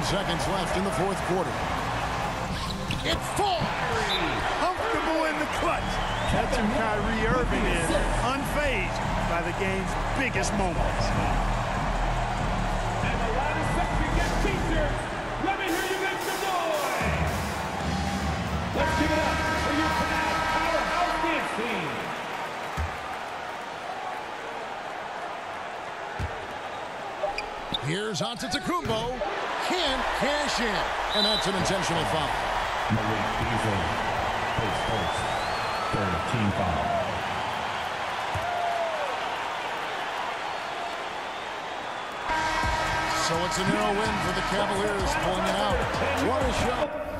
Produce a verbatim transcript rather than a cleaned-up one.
seconds left in the fourth quarter. It's four. Comfortable in the clutch. That's who Kyrie Irving is, unfazed by the game's biggest moments. And the line is set to get T-shirts. Let me hear you make some noise. Let's give it up for your Fanatic Powerhouse Dance Team. Here's Antetokounmpo. Can't cash in. And that's an intentional foul. Malik Beasley. Post, post. Third team foul. So it's a narrow win for the Cavaliers, pulling it out. What a shot.